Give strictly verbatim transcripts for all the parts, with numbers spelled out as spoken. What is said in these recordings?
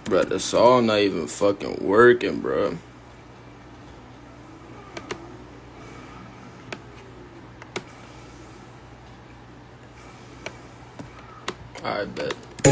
Bro, the song not even fucking working, bro. I bet.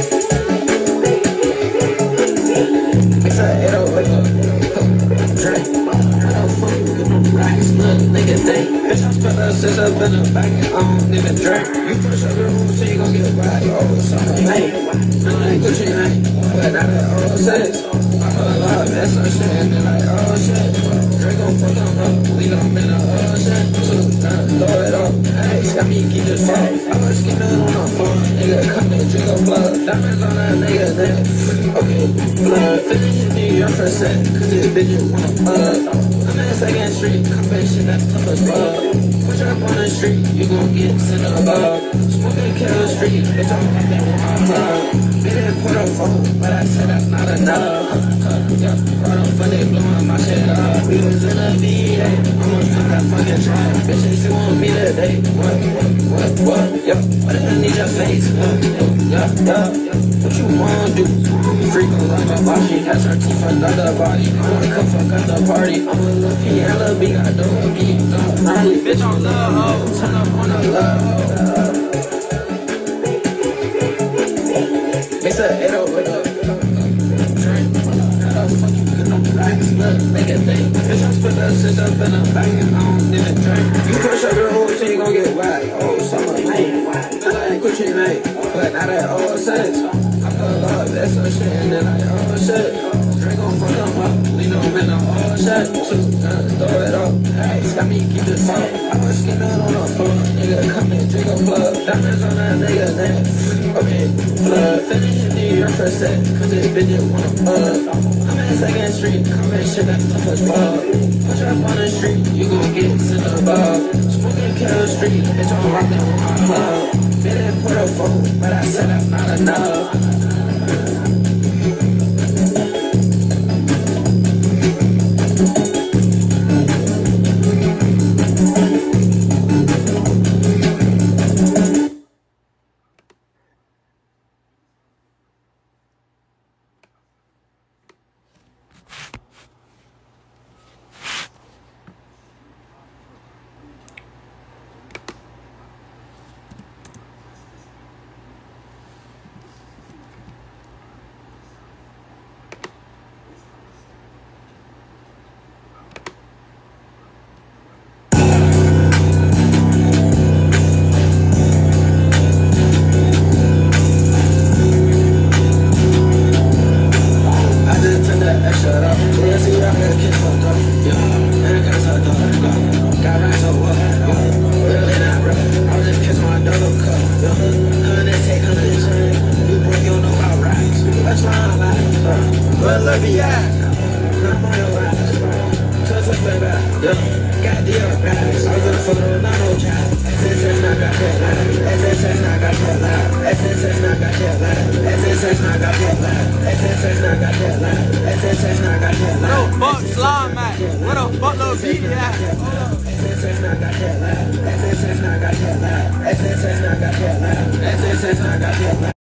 It's a eight oh eight drink. I don't fuck with no racks, look, nigga think. Bitch, I spent a six up in the back and I don't even drink. You push up your room so you gon' get right. Oh, summer night. Feel like Gucci night. But not at all six. I feel a lot of mess on shit and then like, oh shit. Drink gon' fuck them up. We gon' bend a oh shit. So, uh, throw it up. Hey, got me keep this fuck. I was skipping on the phone. Nigga, come and drink a plug. Diamonds on that nigga neck. Okay, blood. Finish in New York for a sec. Cause this bitch just wanna plug. I'm in second street. Come back shit that's tough as fuck. Push up on the street. You gon' get sent above. Smoking kill street. Bitch, I'm popping with my plug. Been in put a phone. But I said that's not enough. Yeah, brought up funny blowing my shit up. We was in a V A. Almost took that fucking trap. Bitch, they still want me today. What, what, what, what? Yeah, what if I need your face? Uh, yeah, yeah, yeah. What you wanna do? Freak on like my body. That's her teeth another body. I wanna come fuck at the party. I'm a little P, I love B, I don't be. Gnarly bitch on love, ho. Turn up on the love. It's a eight oh eight up. Make it think. Bitch, I spent that shit up in the back and I don't even drink. You push up your hole so you gon' get whacked. Oh, summer night. Feel like Gucci night. But not at all sex. I feel a lot of that some shit and then like, oh shit. Drink gon' fuck them up. Lean them in the all shit. So, uh, throw it up. Hey, got me keep this up. I was skipping on the phone. Nigga, come and drink a plug. Diamonds on that nigga neck. Okay, blood. Finish in New York for a sec. Cause this bitch just wanna plug. I'm in second street. Come and shit that's tough as fuck. Push up on the street. You gon' get sent above. Smoking kill street. Bitch, I'm rockin' with my plug. Been in put a phone. But I said that's not enough. Where the fuck slime at? Where the fuck little beat at? Hold up.